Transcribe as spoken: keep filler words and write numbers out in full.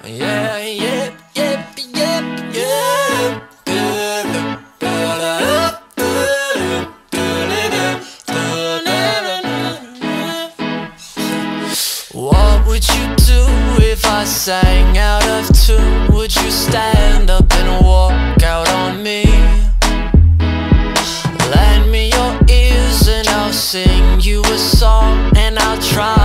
Yeah, yeah, yeah, yeah, yeah. What would you do if I sang out of tune? Would you stand up and walk out on me? Lend me your ears and I'll sing you a song, and I'll try